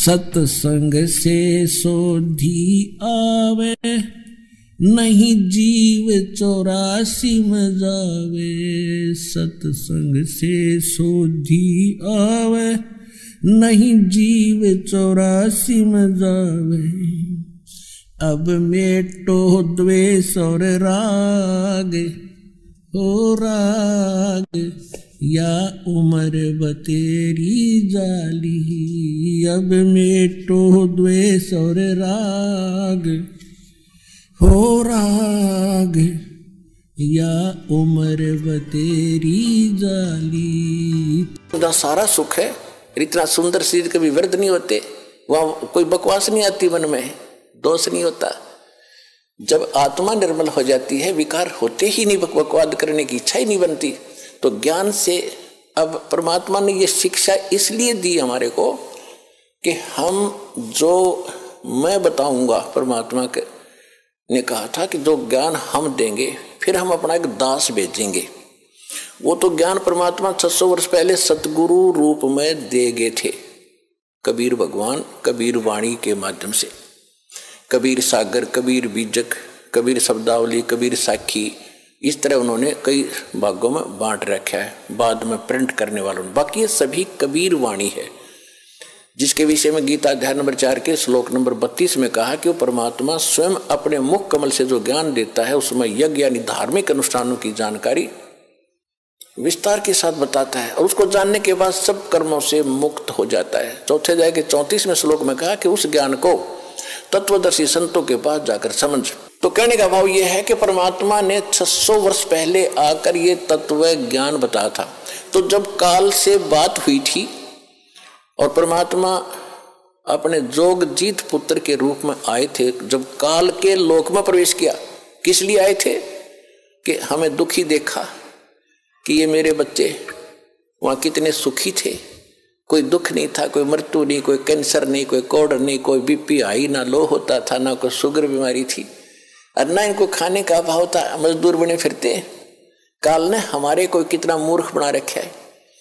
सत्संग से सोधी आवे, नहीं जीव 84 में जावे। सत्संग से सोधी आवे, नहीं जीव 84 में जावे। अब मेटो द्वेष और राग, हो राग या उम्र बतेरी जाली। अब मेटो द्वेष और राग, हो राग या उम्र बतेरी जाली। इतना सारा सुख है, इतना सुंदर शरीर कभी व्यर्थ नहीं होते, वहां कोई बकवास नहीं आती, मन में दोष नहीं होता। जब आत्मा निर्मल हो जाती है, विकार होते ही नहीं, बकवाद करने की इच्छा ही नहीं बनती, तो ज्ञान से अब परमात्मा ने ये शिक्षा इसलिए दी हमारे को कि हम जो मैं बताऊंगा, परमात्मा के ने कहा था कि जो ज्ञान हम देंगे फिर हम अपना एक दास भेजेंगे। वो तो ज्ञान परमात्मा 600 वर्ष पहले सतगुरु रूप में दे गए थे, कबीर भगवान कबीर वाणी के माध्यम से। कबीर सागर, कबीर बीजक, कबीर शब्दावली, कबीर साखी, इस तरह उन्होंने कई भागों में बांट रखा है, बाद में प्रिंट करने वालों ने। बाकी ये सभी कबीर वाणी है, जिसके विषय में गीता अध्याय नंबर 4 के श्लोक नंबर 32 में कहा कि वो परमात्मा स्वयं अपने मुख कमल से जो ज्ञान देता है, उसमें यज्ञ यानी धार्मिक अनुष्ठानों की जानकारी विस्तार के साथ बताता है, और उसको जानने के बाद सब कर्मों से मुक्त हो जाता है। चौथे अध्याय के 34वें श्लोक में कहा कि उस ज्ञान को तत्वदर्शी संतों के पास जाकर समझ। तो कहने का भाव यह है कि परमात्मा ने 600 वर्ष पहले आकर ये तत्व ज्ञान बताया था। तो जब काल से बात हुई थी और परमात्मा अपने जोगजीत पुत्र के रूप में आए थे, जब काल के लोक में प्रवेश किया, किस लिए आए थे? कि हमें दुखी देखा कि ये मेरे बच्चे वहाँ कितने सुखी थे, कोई दुख नहीं था, कोई मृत्यु नहीं, कोई कैंसर नहीं, कोई कोढ़ नहीं, कोई बीपी हाई ना लो होता था, ना कोई शुगर बीमारी थी, और ना इनको खाने का अभाव था, मजदूर बने फिरते। काल ने हमारे को कितना मूर्ख बना रखा है।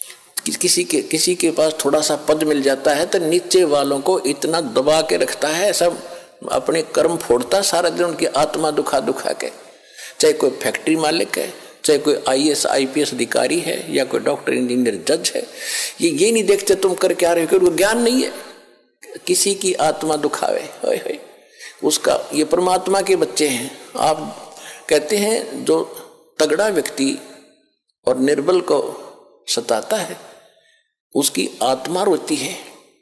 किसी के पास थोड़ा सा पद मिल जाता है तो नीचे वालों को इतना दबा के रखता है, सब अपने कर्म फोड़ता सारा दिन, उनकी आत्मा दुखा दुखा के। चाहे कोई फैक्ट्री मालिक है, चाहे कोई IAS IPS अधिकारी है, या कोई डॉक्टर इंजीनियर जज है, ये नहीं देखते तुम कर क्या रहे हो, क्योंकि ज्ञान नहीं है। किसी की आत्मा दुखावे, होय होय, उसका, ये परमात्मा के बच्चे हैं। आप कहते हैं जो तगड़ा व्यक्ति और निर्बल को सताता है, उसकी आत्मा रोती है।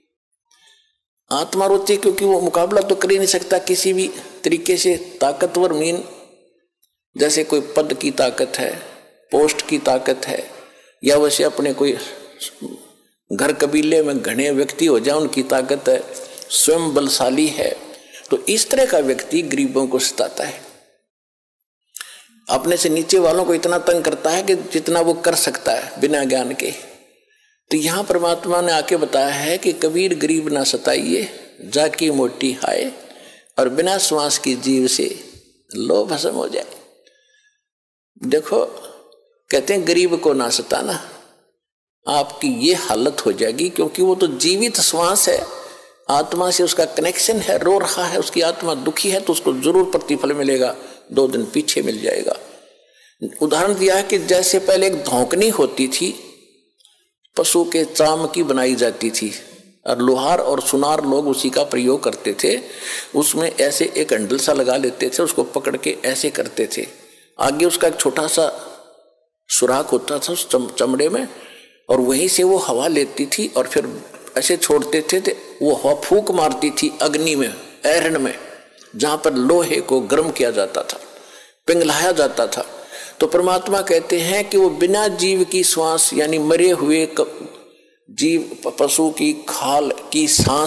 आत्मा रोती है क्योंकि वो मुकाबला तो कर ही नहीं सकता किसी भी तरीके से। ताकतवर मीन जैसे कोई पद की ताकत है, पोस्ट की ताकत है, या वैसे अपने कोई घर कबीले में घने व्यक्ति हो जाए, उनकी ताकत है, स्वयं बलशाली है, तो इस तरह का व्यक्ति गरीबों को सताता है, अपने से नीचे वालों को इतना तंग करता है कि जितना वो कर सकता है बिना ज्ञान के। तो यहां परमात्मा ने आके बताया है कि कबीर गरीब ना सताइए, जाकी मोटी हाय, और बिना श्वास की जीव से लो भस्म हो जाए। देखो, कहते हैं गरीब को ना सताना, आपकी ये हालत हो जाएगी, क्योंकि वो तो जीवित श्वास है, आत्मा से उसका कनेक्शन है, रो रहा है, उसकी आत्मा दुखी है, तो उसको जरूर प्रतिफल मिलेगा, 2 दिन पीछे मिल जाएगा। उदाहरण दिया है कि जैसे पहले एक धौंकनी होती थी, पशु के चाम की बनाई जाती थी, और लोहार और सुनार लोग उसी का प्रयोग करते थे। उसमें ऐसे एक हैंडल सा लगा लेते थे, उसको पकड़ के ऐसे करते थे, आगे उसका एक छोटा सा सुराख होता था उस चमड़े में, और वहीं से वो हवा लेती थी और फिर ऐसे छोड़ते थे, तो वो हवा फूंक मारती थी अग्नि में, ऐरण में, जहां पर लोहे को गर्म किया जाता था, पिघलाया जाता था। तो परमात्मा कहते हैं कि वो बिना जीव की श्वास, यानी मरे हुए जीव पशु की खाल की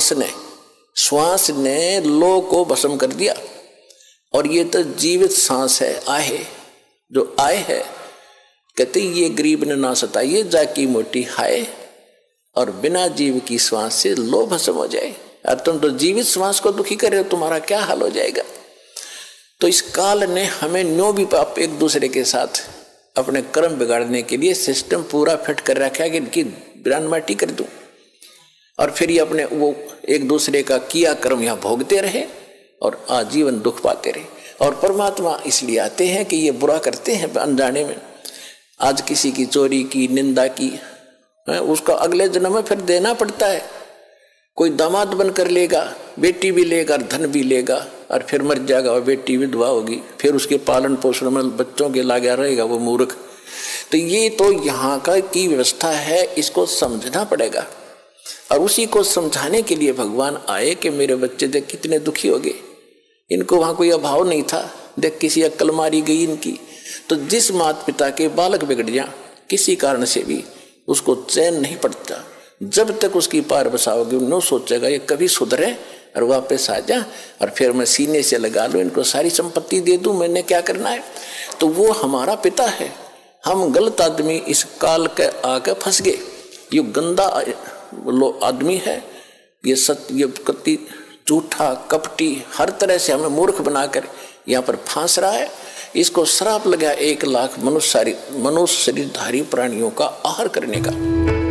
श्वास ने लो को भस्म कर दिया। और ये तो जीवित सांस है, आहे जो आए है, कहते ये गरीब ने ना सताइए, जाकी मोटी हाय, और बिना जीव की श्वास से लो भस्म हो जाए। और तुम तो जीवित श्वास को दुखी कर रहे हो, तुम्हारा क्या हाल हो जाएगा। तो इस काल ने हमें न्यो भी पाप एक दूसरे के साथ अपने कर्म बिगाड़ने के लिए सिस्टम पूरा फिट कर रखा है कि इनकी बिरान माटी कर दूं। और फिर ये अपने वो एक दूसरे का किया कर्म यहाँ भोगते रहे और आजीवन दुख पाते रहे। और परमात्मा इसलिए आते हैं कि ये बुरा करते हैं अनजाने में। आज किसी की चोरी की, निंदा की, उसका अगले जन्म में फिर देना पड़ता है। कोई दामाद बनकर लेगा, बेटी भी लेगा, धन भी लेगा, और फिर मर जाएगा और बेटी विधवा होगी, फिर उसके पालन पोषण में बच्चों के लगा रहेगा वो मूर्ख। तो ये तो यहाँ का की व्यवस्था है, इसको समझना पड़ेगा। और उसी को समझाने के लिए भगवान आए कि मेरे बच्चे देख कितने दुखी हो गए, इनको वहाँ कोई अभाव नहीं था, देख किसी अक्ल मारी गई इनकी। तो जिस माता पिता के बालक बिगड़ जाए किसी कारण से भी, उसको चैन नहीं पड़ता। जब तक उसकी पार बसाओगे न सोचेगा ये कभी सुधरे और वापस आ जा, और फिर मैं सीने से लगा लूँ, इनको सारी संपत्ति दे दूँ, मैंने क्या करना है। तो वो हमारा पिता है। हम गलत आदमी इस काल के आके फंस गए। ये गंदा आदमी है, ये कति झूठा कपटी, हर तरह से हमें मूर्ख बनाकर यहाँ पर फांस रहा है। इसको श्राप लगा 1 लाख मनुष्य शरीरधारी प्राणियों का आहार करने का।